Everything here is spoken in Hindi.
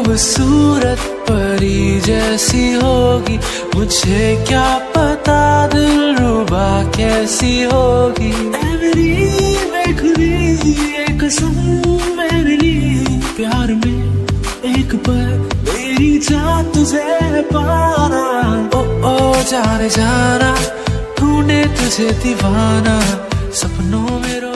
खूबसूरत परी जैसी होगी, मुझे क्या पता दिलरुबा कैसी होगी। ऐ मेरी बेखुदी एक कसम मेरे लिए, प्यार में एक पल मेरी जान तुझे पाना। ओ जाने जाना ढूंढे तुझे दीवाना, सपनों में